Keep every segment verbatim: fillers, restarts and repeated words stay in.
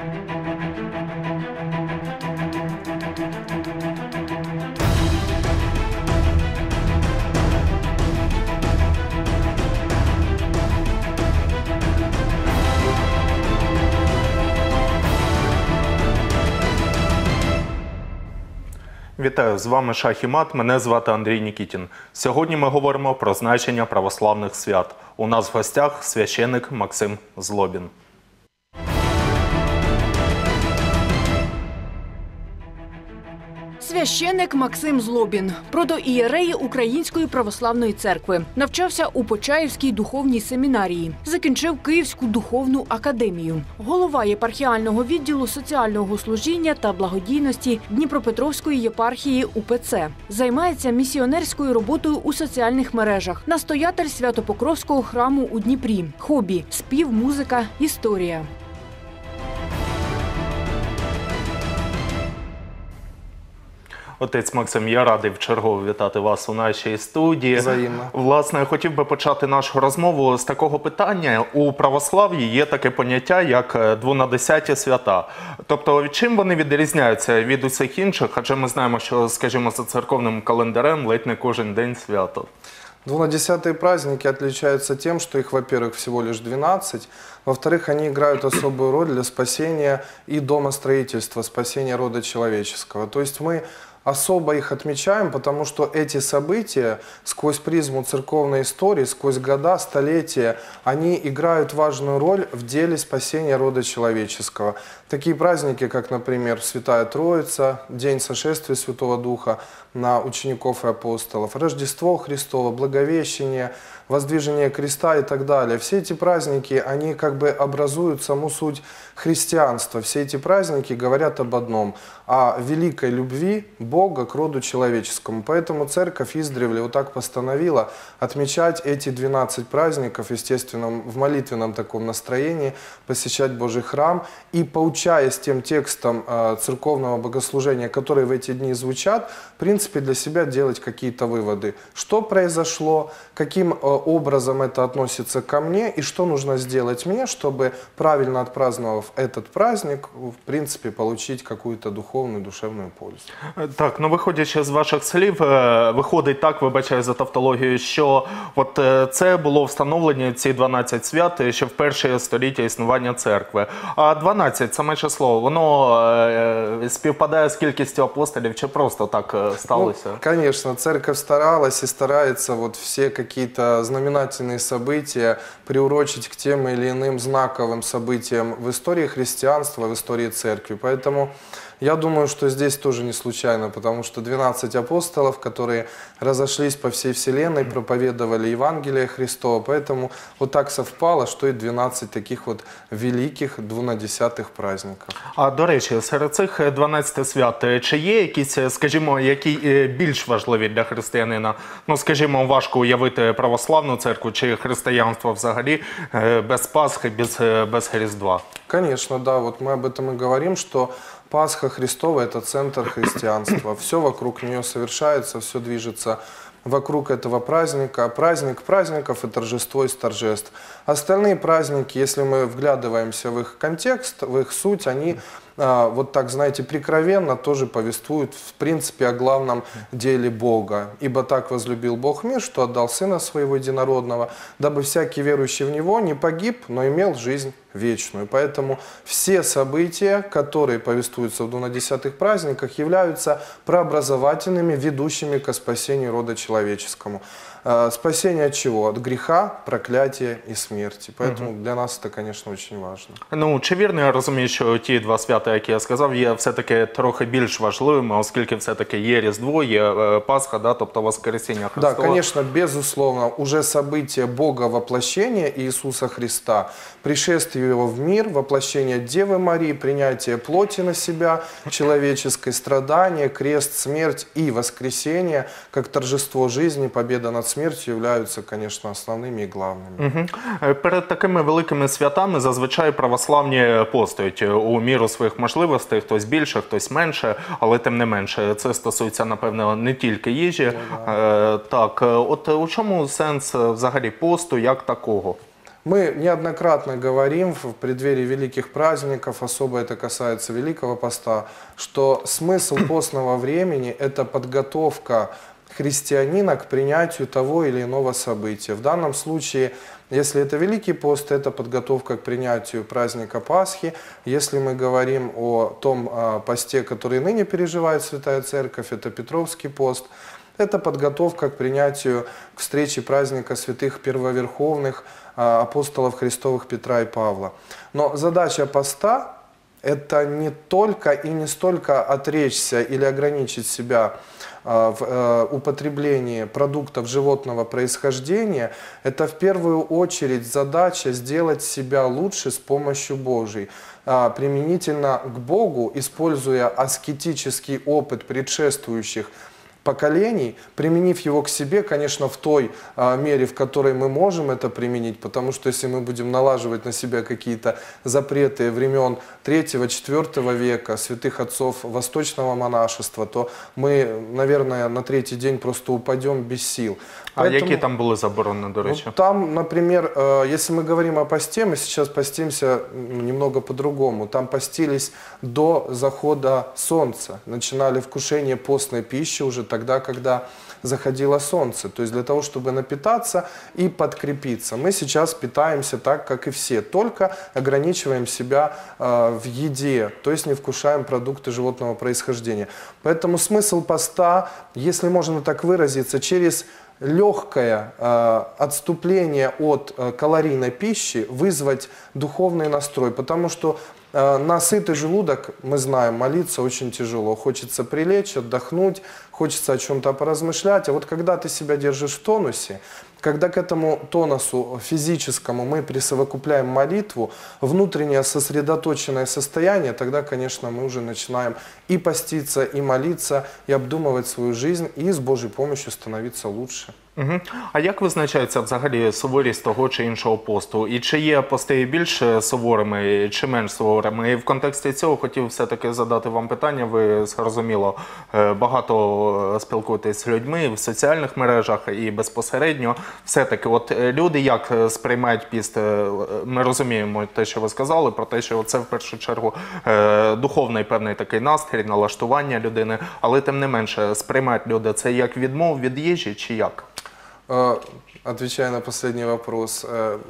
Вітаю, з вами Шах і Мат, мене звати Андрій Нікітін. Сьогодні ми говоримо про значення православних свят. У нас в гостях священик Максим Злобін. Священик Максим Злобін, протоієрей Української православної церкви. Навчався у Почаївській духовній семінарії. Закінчив Київську духовну академію. Голова єпархіального відділу соціального служіння та благодійності Дніпропетровської єпархії УПЦ. Займається місіонерською роботою у соціальних мережах. Настоятель Свято-Покровського храму у Дніпрі. Хобі – спів, музика, історія. Отець Максим, я радий вчергове вітати вас у нашій студії. Взаємно. Власне, я хотів би почати нашу розмову з такого питання. У православ'ї є таке поняття, як дванадесяті свята. Тобто, чим вони відрізняються від усіх інших? Адже ми знаємо, що, скажімо, за церковним календарем ледь не кожен день свято. Двунадесятые праздники отличаются тем, что их, во-первых, всего лишь двенадцать, во-вторых, они играют особую роль для спасения и домостроительства, спасения рода человеческого. То есть мы особо их отмечаем, потому что эти события сквозь призму церковной истории, сквозь года, столетия, они играют важную роль в деле спасения рода человеческого. Такие праздники, как, например, Святая Троица, День сошествия Святого Духа на учеников и апостолов, Рождество Христово, Благовещение, Воздвижение креста и так далее. Все эти праздники, они как бы образуют саму суть христианства. Все эти праздники говорят об одном – о великой любви Бога к роду человеческому. Поэтому Церковь издревле вот так постановила отмечать эти двенадцать праздников, естественно, в молитвенном таком настроении, посещать Божий храм и, поучаясь тем текстом э, церковного богослужения, которые в эти дни звучат, в принципе, для себя делать какие-то выводы. Что произошло, каким э, образом это относится ко мне и что нужно сделать мне, чтобы, правильно отпраздновав этот праздник, в принципе, получить какую-то духовную, душевную пользу. Так, ну виходячи з ваших слів, виходить так, вибачаю за тавтологію, що от це було встановлені, ці дванадцять свят, ще в перші століття існування церкви. А дванадцять, саме число, воно співпадає з кількістю апостолів, чи просто так сталося? Ну, конечно, церковь старалась и старается вот все какие-то знаменательные события приурочить к тем или иным знаковым событиям в истории христианства, в истории церкви. Поэтому я думаю, что здесь тоже не случайно, потому что двенадцать апостолов, которые разошлись по всей вселенной, проповедовали Евангелие Христова, поэтому вот так совпало, что и двенадцать таких вот великих двунадесятих праздників. А, до речі, серед цих дванадцяти свят, чи є якісь, скажімо, які більш важливі для християнина? Ну, скажімо, важко уявити православну церкву чи християнство взагалі без Пасхи, без, без Різдва. Конечно, да, вот мы об этом и говорим, что Пасха Христова – это центр христианства. Все вокруг нее совершается, все движется вокруг этого праздника. Праздник праздников и торжество из торжеств. Остальные праздники, если мы вглядываемся в их контекст, в их суть, они а, вот так, знаете, прикровенно тоже повествуют, в принципе, о главном деле Бога. «Ибо так возлюбил Бог мир, что отдал Сына Своего Единородного, дабы всякий верующий в Него не погиб, но имел жизнь вечную». Поэтому все события, которые повествуются в двунадесятых праздниках, являются преобразовательными, ведущими к спасению рода человеческому. Спасение от чего? От греха, проклятия и смерти. Поэтому угу. для нас это, конечно, очень важно. Ну, чи вірно я розумію, що ті два свята, які я сказав, є все-таки трохи більш важливими, оскільки все-таки є Різдво, є Пасха, да, тобто Воскресіння Христова? Да, конечно, безусловно, уже событие Бога воплощения Иисуса Христа, пришествие Его в мир, воплощение Девы Марии, принятие плоти на себя, человеческое страдание, крест, смерть и воскресение, как торжество жизни, победа над смертью являються, конечно, основними і главними. Угу. Перед такими великими святами зазвичай православні постують у міру своїх можливостей, хтось більше, хтось менше, але тим не менше. Це стосується, напевно, не тільки їжі. Е, так, от у чому сенс взагалі посту як такого? Мы неоднократно говорим в преддверии великих праздников, особо это касается Великого Поста, что смысл постного времени – это подготовка христианина к принятию того или иного события. В данном случае, если это Великий пост, это подготовка к принятию праздника Пасхи. Если мы говорим о том а, посте, который ныне переживает Святая Церковь, это Петровский пост, это подготовка к принятию, к встрече праздника святых первоверховных а, апостолов Христовых Петра и Павла. Но задача поста – это не только и не столько отречься или ограничить себя в употреблении продуктов животного происхождения, это в первую очередь задача сделать себя лучше с помощью Божией. Применительно к Богу, используя аскетический опыт предшествующих поколений, применив его к себе, конечно, в той а, мере, в которой мы можем это применить, потому что если мы будем налаживать на себя какие-то запреты времен третьего-четвёртого века, святых отцов восточного монашества, то мы, наверное, на третий день просто упадем без сил. А какие там были забороны, до речи? Ну, там, например, э, если мы говорим о посте, мы сейчас постимся немного по-другому. Там постились до захода солнца, начинали вкушение постной пищи уже тогда, когда заходило солнце. То есть для того, чтобы напитаться и подкрепиться. Мы сейчас питаемся так, как и все, только ограничиваем себя э, в еде, то есть не вкушаем продукты животного происхождения. Поэтому смысл поста, если можно так выразиться, через легкое э, отступление от э, калорийной пищи вызвать духовный настрой, потому что э, на сытый желудок, мы знаем, молиться очень тяжело. Хочется прилечь, отдохнуть, хочется о чем-то поразмышлять. А вот когда ты себя держишь в тонусе, когда к этому тонусу физическому мы присовокупляем молитву, внутреннее сосредоточенное состояние, тогда, конечно, мы уже начинаем и поститься, и молиться, и обдумывать свою жизнь, и с Божьей помощью становиться лучше. Угу. А як визначається взагалі суворість того чи іншого посту? І чи є пости більш суворими, чи менш суворими? І в контексті цього хотів все-таки задати вам питання. Ви, зрозуміло, багато спілкуєтесь з людьми в соціальних мережах і безпосередньо. Все-таки от люди як сприймають піст? Ми розуміємо те, що ви сказали, про те, що це в першу чергу духовний певний такий настрій, налаштування людини. Але тим не менше, сприймають люди це як відмову від їжі чи як? Отвечая на последний вопрос,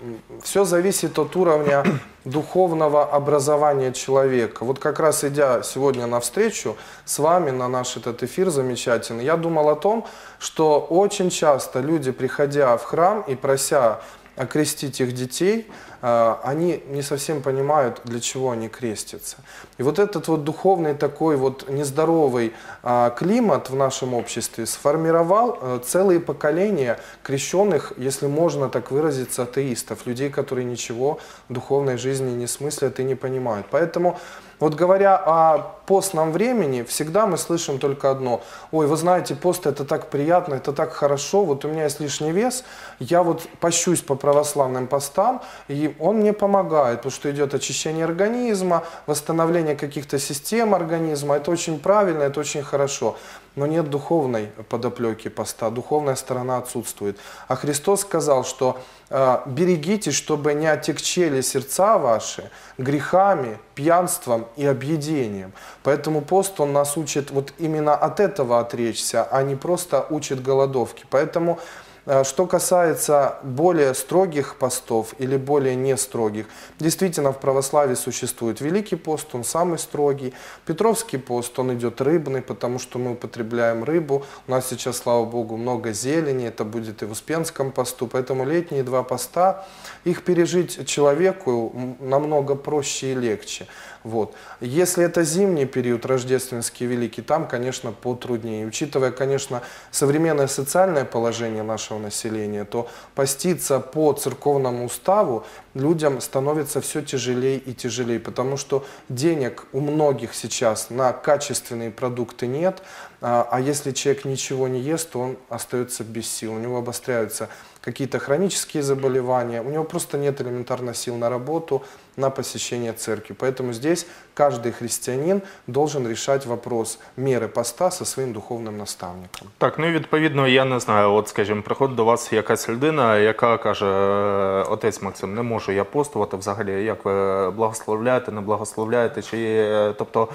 все зависит от уровня духовного образования человека. Вот как раз идя сегодня навстречу с вами на наш этот эфир замечательный, я думал о том, что очень часто люди, приходя в храм и прося окрестить их детей, они не совсем понимают, для чего они крестятся. И вот этот вот духовный такой вот нездоровый климат в нашем обществе сформировал целые поколения крещенных, если можно так выразиться, атеистов, людей, которые ничего в духовной жизни не смыслят и не понимают. Поэтому вот говоря о постном времени, всегда мы слышим только одно. Ой, вы знаете, пост это так приятно, это так хорошо, вот у меня есть лишний вес, я вот пощусь по православным постам, и он мне помогает, потому что идет очищение организма, восстановление каких-то систем организма, это очень правильно, это очень хорошо. Но нет духовной подоплеки поста, духовная сторона отсутствует. А Христос сказал, что э, берегитесь, чтобы не отягчели сердца ваши грехами, пьянством и объедением. Поэтому пост, он нас учит вот именно от этого отречься, а не просто учит голодовке. Поэтому что касается более строгих постов или более не строгих, действительно в православии существует Великий пост, он самый строгий. Петровский пост, он идет рыбный, потому что мы употребляем рыбу. У нас сейчас, слава Богу, много зелени, это будет и в Успенском посту. Поэтому летние два поста, их пережить человеку намного проще и легче. Вот. Если это зимний период, рождественский, великий, там, конечно, потруднее. Учитывая, конечно, современное социальное положение нашего населения, то поститься по церковному уставу людям становится все тяжелее и тяжелее, потому что денег у многих сейчас на качественные продукты нет, а если человек ничего не ест, то он остается без сил, у него обостряются какие-то хронические заболевания, у него просто нет элементарно сил на работу, на посещение церкви. Поэтому здесь каждый христианин должен решать вопрос меры поста со своим духовным наставником. Так, ну і відповідно, я не знаю, от, скажімо, приходить до вас якась людина, яка каже: отець Максим, не можу я постувати взагалі, як ви благословляєте, не благословляєте, чи, тобто,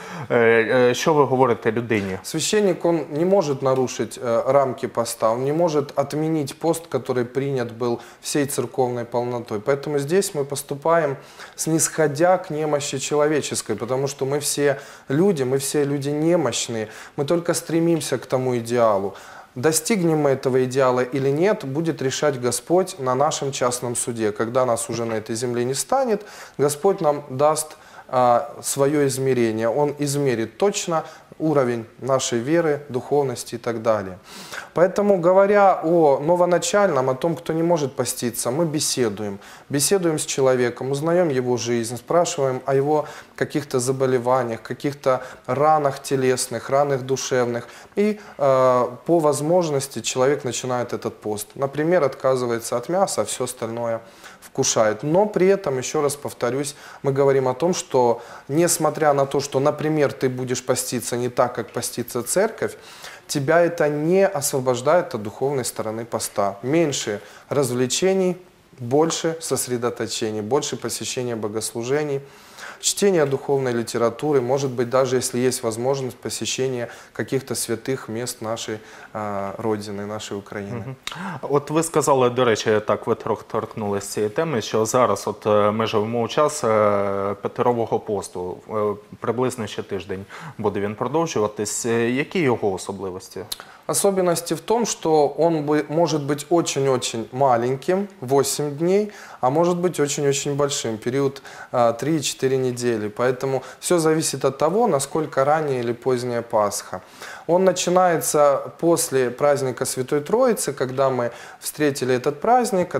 що ви говорите людині? Священник, он не может нарушить э, рамки поста, он не может отменить пост, который принят был всей церковной полнотой. Поэтому здесь мы поступаем снисходя к немощи человеческой, потому что мы все люди, мы все люди немощные, мы только стремимся к тому идеалу. Достигнем мы этого идеала или нет, будет решать Господь на нашем частном суде. Когда нас уже на этой земле не станет, Господь нам даст а, свое измерение. Он измерит точно уровень нашей веры, духовности и так далее. Поэтому, говоря о новоначальном, о том, кто не может поститься, мы беседуем. Беседуем с человеком, узнаем его жизнь, спрашиваем о его каких-то заболеваниях, каких-то ранах телесных, ранах душевных. И э, по возможности человек начинает этот пост. Например, отказывается от мяса, а все остальное вкушает. Но при этом, еще раз повторюсь, мы говорим о том, что несмотря на то, что, например, ты будешь поститься не так, как постится церковь, тебя это не освобождает от духовной стороны поста. Меньше развлечений, больше сосредоточений, больше посещения богослужений, чтение духовной литературы, может быть, даже если есть возможность посещения каких-то святых мест нашей э, Родины, нашей України. От ви сказали, до речі, так ви трохи торкнулися цієї теми, що зараз от ми живемо у час Петерового посту, приблизно ще тиждень буде він продовжуватись. Які його особливості? Особенности в том, что он бы, может быть очень-очень маленьким, восемь дней, а может быть очень-очень большим, период три-четыре недели. Поэтому все зависит от того, насколько ранняя или поздняя Пасха. Он начинается после праздника Святой Троицы, когда мы встретили этот праздник,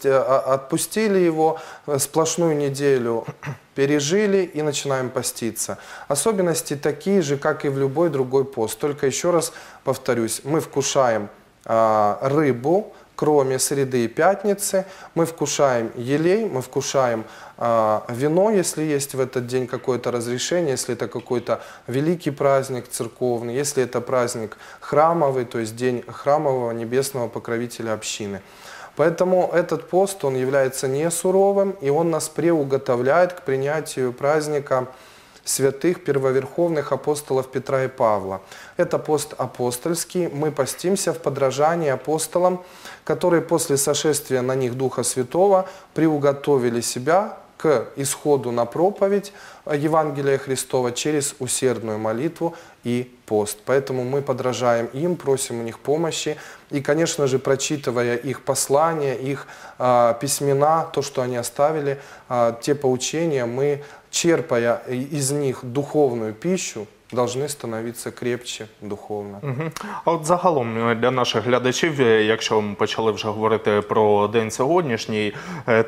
отпустили его, сплошную неделю пережили и начинаем поститься. Особенности такие же, как и в любой другой пост. Только еще раз повторюсь, мы вкушаем а, рыбу, кроме среды и пятницы, мы вкушаем елей, мы вкушаем а, вино, если есть в этот день какое-то разрешение, если это какой-то великий праздник церковный, если это праздник храмовый, то есть день храмового небесного покровителя общины. Поэтому этот пост, он является не суровым, и он нас приуготовляет к принятию праздника святых первоверховных апостолов Петра и Павла. Это пост апостольский, мы постимся в подражании апостолам, которые после сошествия на них Духа Святого приуготовили себя к исходу на проповедь Евангелия Христова через усердную молитву и пост. Поэтому мы подражаем им, просим у них помощи. И, конечно же, прочитывая их послания, их э, письмена, то, что они оставили, э, те поучения, мы, черпая из них духовную пищу, должны становитися крепче духовно. Угу. А от загалом для наших глядачів, якщо ми почали вже говорити про день сьогоднішній,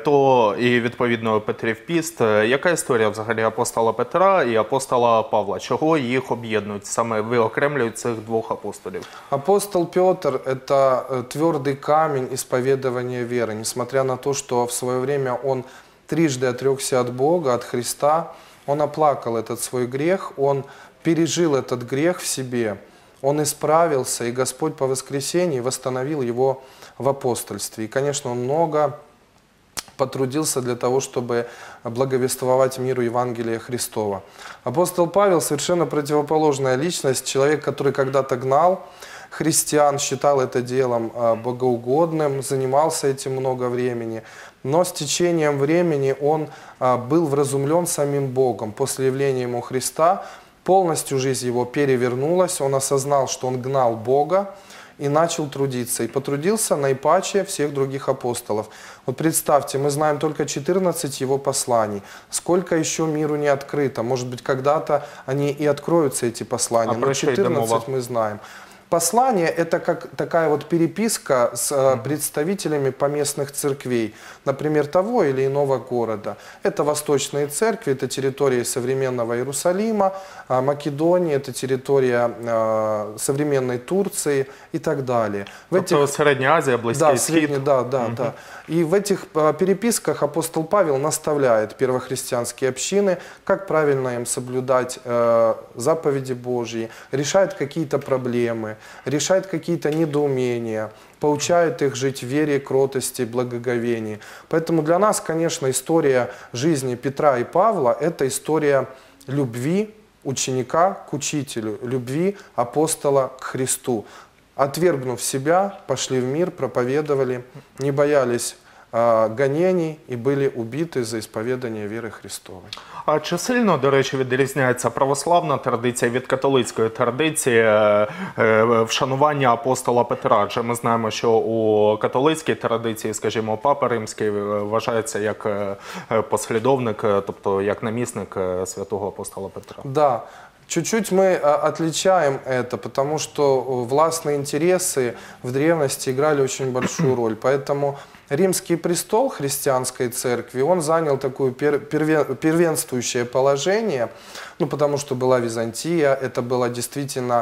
то і відповідно Петрів піст, яка історія взагалі апостола Петра і апостола Павла? Чого їх об'єднують, саме виокремлюють цих двох апостолів? Апостол Петр – это твердый камень исповедования веры. Несмотря на то, что в свое время он трижды отрекся от Бога, от Христа, он оплакал этот свой грех, он пережил этот грех в себе, он исправился, и Господь по воскресении восстановил его в апостольстве. И, конечно, он много потрудился для того, чтобы благовествовать миру Евангелия Христова. Апостол Павел совершенно противоположная личность, человек, который когда-то гнал христиан, считал это делом богоугодным, занимался этим много времени. Но с течением времени он был вразумлен самим Богом. После явления ему Христа полностью жизнь его перевернулась, он осознал, что он гнал Бога и начал трудиться. И потрудился наипаче всех других апостолов. Вот представьте, мы знаем только четырнадцать его посланий. Сколько еще миру не открыто? Может быть, когда-то они и откроются, эти послания, а но четырнадцать мы знаем. Послание – это как такая вот переписка с э, представителями поместных церквей, например, того или иного города. Это восточные церкви, это территория современного Иерусалима, э, Македонии, это территория э, современной Турции и так далее. В Тобто этих... Середня Азія, Близький Да, Схід. средний, да, да, угу. да. И в этих э, переписках апостол Павел наставляет первохристианские общины, как правильно им соблюдать э, заповеди Божьи, решает какие-то проблемы, решает какие-то недоумения, поучает их жить в вере, кротости, благоговении. Поэтому для нас, конечно, история жизни Петра и Павла – это история любви ученика к учителю, любви апостола к Христу. Отвергнув себя, пошли в мир, проповедовали, не боялись э, гонений и были убиты за исповедание веры Христовой. А чи сильно, до речі, відрізняється православна традиція від католицької традиції е, е, вшанування апостола Петра? Адже ми знаємо, що у католицькій традиції, скажімо, Папа Римський вважається як е, послідовник, е, тобто як намісник е, святого апостола Петра. Да. Чуть-чуть мы отличаем это, потому что властные интересы в древности играли очень большую роль. Поэтому Римский престол христианской церкви, он занял такое первенствующее положение, ну, потому что была Византия, это была действительно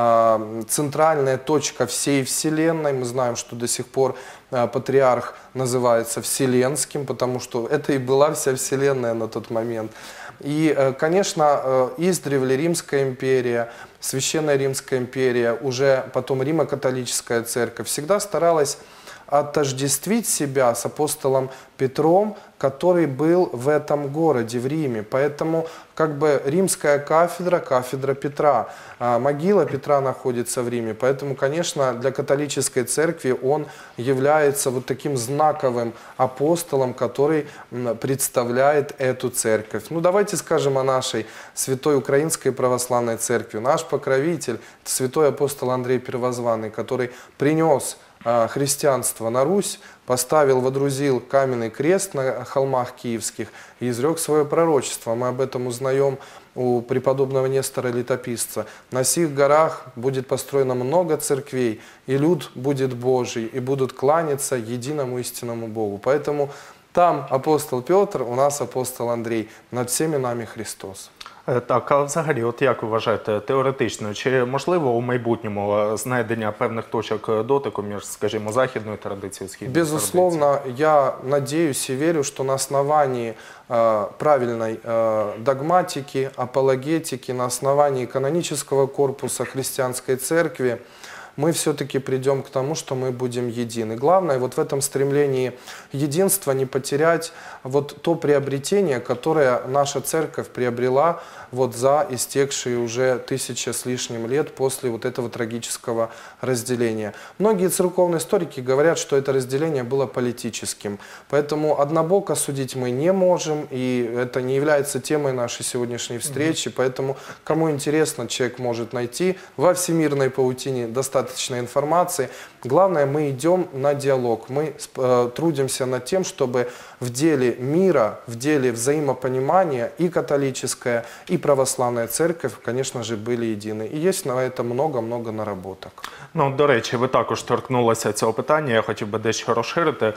э, центральная точка всей вселенной. Мы знаем, что до сих пор э, патриарх называется Вселенским, потому что это и была вся вселенная на тот момент. И, конечно, издревле Римская империя, Священная Римская империя, уже потом Римо-католическая церковь всегда старалась отождествить себя с апостолом Петром, который был в этом городе, в Риме. Поэтому как бы римская кафедра, кафедра Петра, а могила Петра находится в Риме. Поэтому, конечно, для католической церкви он является вот таким знаковым апостолом, который представляет эту церковь. Ну, давайте скажем о нашей Святой Украинской Православной Церкви. Наш покровитель – святой апостол Андрей Первозванный, который принес христианство на Русь, поставил, водрузил каменный крест на холмах киевских и изрек свое пророчество. Мы об этом узнаем у преподобного Нестора Летописца. На сих горах будет построено много церквей, и люд будет Божий, и будут кланяться единому истинному Богу. Поэтому там апостол Петр, у нас апостол Андрей, над всеми нами Христос. Так, а взагалі, от як ви вважаєте, теоретично, чи можливо у майбутньому знайдення певних точок дотику між, скажімо, західною традицією і східною традицією? Безусловно, я надеюсь и верю, что на основании э, правильной э, догматики, апологетики, на основании канонического корпуса христианской церкви мы все-таки придем к тому, что мы будем едины. Главное вот в этом стремлении единства не потерять вот то приобретение, которое наша церковь приобрела вот за истекшие уже тысяча с лишним лет после вот этого трагического разделения. Многие церковные историки говорят, что это разделение было политическим. Поэтому однобоко судить мы не можем, и это не является темой нашей сегодняшней встречи. Mm-hmm. Поэтому, кому интересно, человек может найти во всемирной паутине достаточно информации. Главное, мы идем на диалог, мы э, трудимся над тем, чтобы в деле мира, в деле взаимопонимания и католическая, и православная церковь, конечно же, были едины. И есть на это много-много наработок. Ну, до речі, ви також торкнулися цього питання, я хотів би дещо розширити.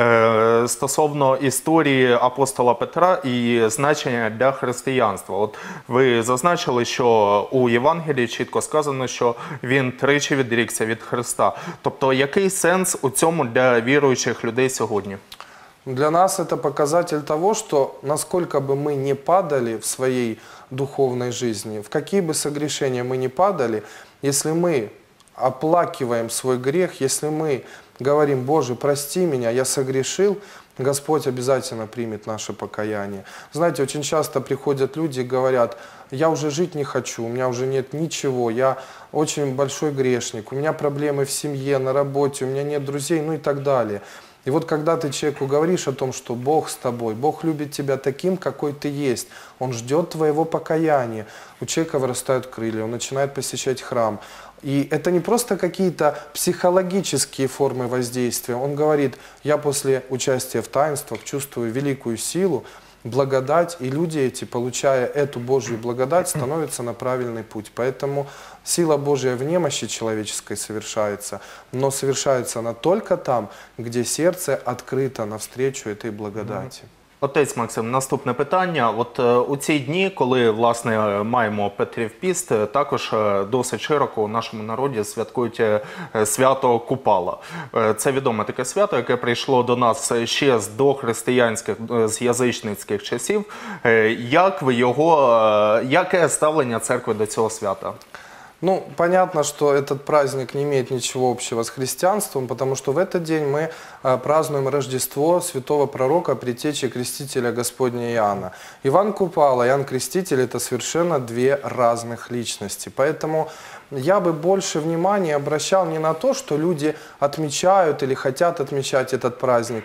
Е, стосовно історії апостола Петра і значення для християнства. От ви зазначили, що у Євангелії чітко сказано, що він тричі відрікся від Христа. Тобто, який сенс у цьому для віруючих людей сьогодні? Для нас это показатель того, что насколько бы мы не падали в своей духовной жизни, в какие бы согрешения мы не падали, если мы оплакиваем свой грех, если мы говорим: «Боже, прости меня, я согрешил», Господь обязательно примет наше покаяние. Знаете, очень часто приходят люди и говорят: «Я уже жить не хочу, у меня уже нет ничего, я очень большой грешник, у меня проблемы в семье, на работе, у меня нет друзей», ну и так далее. И вот когда ты человеку говоришь о том, что Бог с тобой, Бог любит тебя таким, какой ты есть, Он ждет твоего покаяния, у человека вырастают крылья, он начинает посещать храм. И это не просто какие-то психологические формы воздействия. Он говорит: «Я после участия в таинствах чувствую великую силу, благодать, и люди эти, получая эту Божью благодать, становятся на правильный путь. Поэтому сила Божья в немощи человеческой совершается, но совершается она только там, где сердце открыто навстречу этой благодати. Отець Максим, наступне питання. От е, у ці дні, коли, власне, маємо Петрів піст, е, також е, досить широко у нашому народі святкують е, свято Купала. Е, Це відоме таке свято, яке прийшло до нас ще з дохристиянських, е, з язичницьких часів. Е, Як ви його, е, яке ставлення церкви до цього свята? Ну, понятно, что этот праздник не имеет ничего общего с христианством, потому что в этот день мы а, празднуем Рождество святого пророка, предтечи крестителя Господня Иоанна. Иван Купала, Иоанн Креститель – это совершенно две разных личности. Поэтому я бы больше внимания обращал не на то, что люди отмечают или хотят отмечать этот праздник,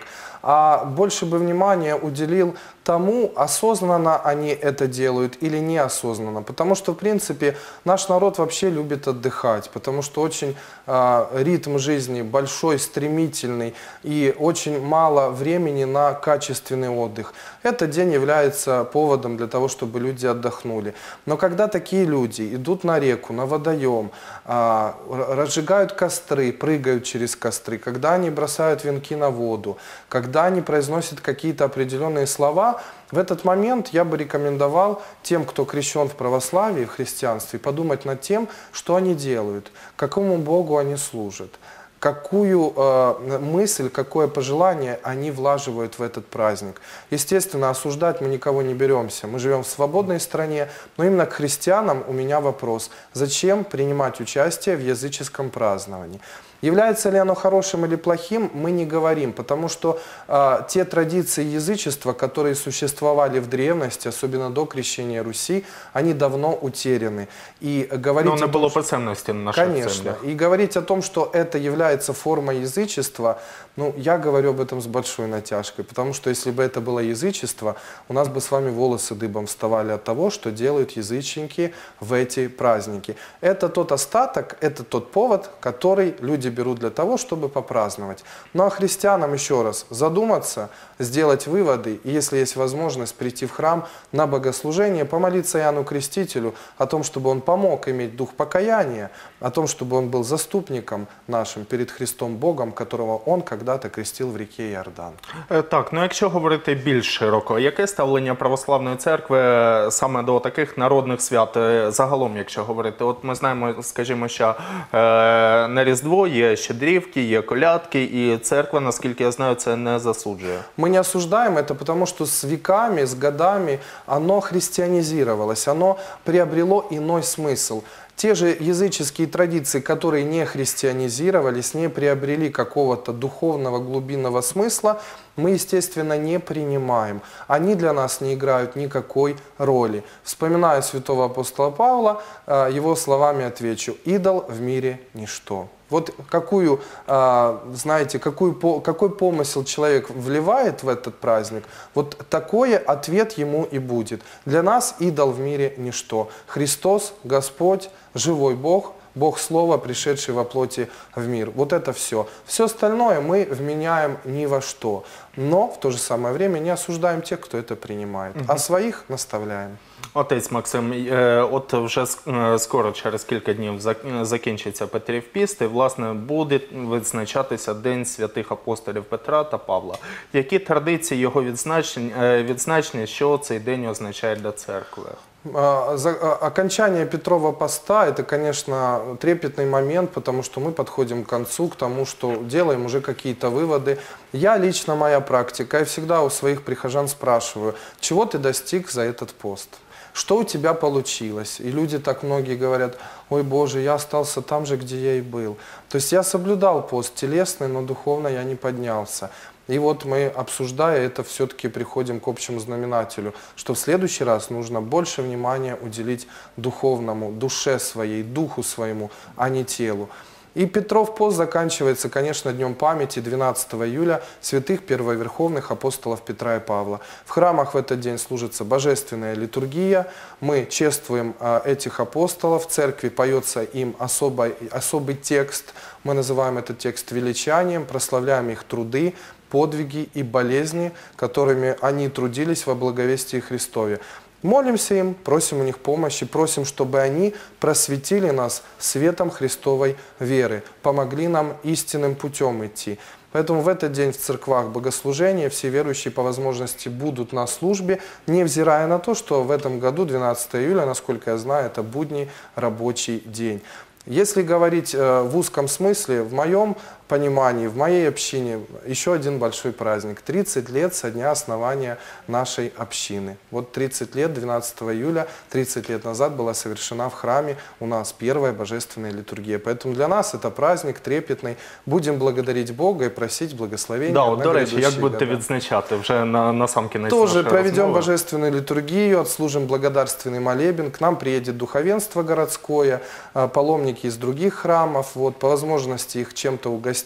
а больше бы внимания уделил тому, осознанно они это делают или неосознанно. Потому что, в принципе, наш народ вообще любит отдыхать, потому что очень э, ритм жизни большой, стремительный и очень мало времени на качественный отдых. Этот день является поводом для того, чтобы люди отдохнули. Но когда такие люди идут на реку, на водоем, э, разжигают костры, прыгают через костры, когда они бросают венки на воду, когда они произносят какие-то определенные слова, в этот момент я бы рекомендовал тем, кто крещен в православии, в христианстве, подумать над тем, что они делают, какому Богу они служат, какую э, мысль, какое пожелание они влаживают в этот праздник. Естественно, осуждать мы никого не беремся. Мы живем в свободной стране, но именно к христианам у меня вопрос. Зачем принимать участие в языческом праздновании? Является ли оно хорошим или плохим, мы не говорим, потому что э, те традиции язычества, которые существовали в древности, особенно до крещения Руси, они давно утеряны. И говорить Но не о том, было что... писемности на наших Конечно. землях. И говорить о том, что это является формой язычества, ну, я говорю об этом с большой натяжкой, потому что если бы это было язычество, у нас бы с вами волосы дыбом вставали от того, что делают язычники в эти праздники. Это тот остаток, это тот повод, который люди берут для того, чтобы попраздновать. Ну а христианам еще раз задуматься, сделать выводы, и если есть возможность прийти в храм на богослужение, помолиться Иоанну Крестителю о том, чтобы он помог иметь дух покаяния, о том, чтобы он был заступником нашим перед Христом Богом, которого он когда-то крестил в реке Иордан. Е, Так, ну якщо говорити більш широко, яке ставлення православної церкви е, саме до таких народних свят? Е, Загалом, якщо говорити, от ми знаємо, скажімо, що е, на Різдво є щедрівки, є колядки, і церква, наскільки я знаю, це не засуджує. Мы не осуждаем это, потому что с веками, с годами оно христианизировалось, оно приобрело иной смысл. Те же языческие традиции, которые не христианизировались, не приобрели какого-то духовного глубинного смысла, мы, естественно, не принимаем. Они для нас не играют никакой роли. Вспоминая святого апостола Павла, его словами отвечу: «Идол в мире ничто». Вот какую, знаете, какую, какой помысел человек вливает в этот праздник, вот такой ответ ему и будет. Для нас идол в мире ничто. Христос, Господь, живой Бог, Бог Слова, пришедший во плоти в мир. Вот это все. Все остальное мы вменяем ни во что. Но в то же самое время не осуждаем тех, кто это принимает, а своих наставляем. Отець Максим, е, от вже с- е, скоро, через кілька днів, зак- закінчиться Петрів піст, і, власне, буде відзначатися День святих апостолів Петра та Павла. Які традиції його відзначення, е, відзначення, що цей день означає для церкви? А, за- а, Окончание Петрова поста – это, конечно, трепетный момент, потому что мы подходим к концу, к тому, что делаем уже какие-то выводы. Я лично, моя практика, я всегда у своих прихожан спрашиваю, чего ты достиг за этот пост? Что у тебя получилось? И люди так многие говорят: ой, Боже, я остался там же, где я и был. То есть я соблюдал пост телесный, но духовно я не поднялся. И вот мы, обсуждая это, все-таки приходим к общему знаменателю, что в следующий раз нужно больше внимания уделить духовному, душе своей, духу своему, а не телу. И Петров пост заканчивается, конечно, днем памяти двенадцатого июля святых первоверховных апостолов Петра и Павла. В храмах в этот день служится божественная литургия. Мы чествуем а, этих апостолов, в церкви поется им особый, особый текст. Мы называем этот текст величанием, прославляем их труды, подвиги и болезни, которыми они трудились во благовестии Христове. Молимся им, просим у них помощи, просим, чтобы они просветили нас светом Христовой веры, помогли нам истинным путем идти. Поэтому в этот день в церквах богослужения все верующие по возможности будут на службе, невзирая на то, что в этом году, двенадцатого июля, насколько я знаю, это будний рабочий день. Если говорить э, в узком смысле, в моем понимании, в моей общине, еще один большой праздник. тридцать лет со дня основания нашей общины. Вот тридцать лет, двенадцатого июля, тридцать лет назад была совершена в храме у нас первая божественная литургия. Поэтому для нас это праздник трепетный. Будем благодарить Бога и просить благословения. Да, от, на до речі, як грядущие будете года. відзначати вже на, на сам кінець Тоже нашої проведем розмови? божественную литургию, отслужим благодарственный молебен. К нам приедет духовенство городское, а, паломники из других храмов. Вот, по возможности их чем-то угостим.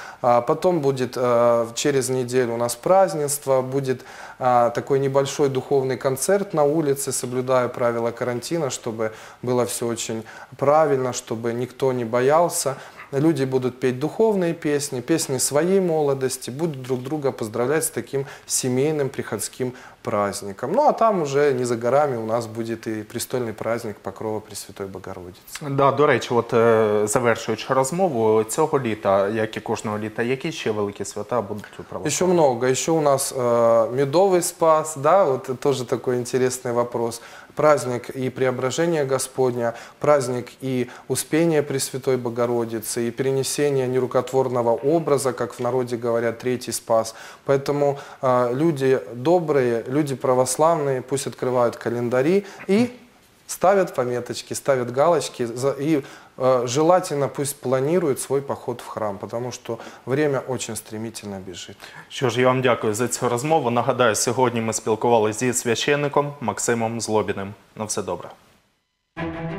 А потом будет а, через неделю у нас празднество, будет а, такой небольшой духовный концерт на улице, соблюдая правила карантина, чтобы было все очень правильно, чтобы никто не боялся. Люди будут петь духовные песни, песни своей молодости, будут друг друга поздравлять с таким семейным приходским праздником. Ну а там уже не за горами у нас будет и престольный праздник Покрова Пресвятой Богородицы. Да, до речі, от е, завершуючи розмову, цього літа, як і кожного літа, які ще великі свята будуть у православ'ї? Еще много. Еще у нас э, Медовый Спас, да, вот тоже такой интересный вопрос. Праздник и Преображения Господня, праздник и Успения Пресвятой Богородицы, и перенесение нерукотворного образа, как в народе говорят, Третий Спас. Поэтому э, люди добрые, люди православные, пусть открывают календари и ставят пометочки, ставят галочки за- и э, желательно пусть планируют свой поход в храм, потому что время очень стремительно бежит. Що ж, я вам дякую за цю розмову. Нагадаю, сьогодні ми спілкувалися зі священником Максимом Злобіним. На все добре.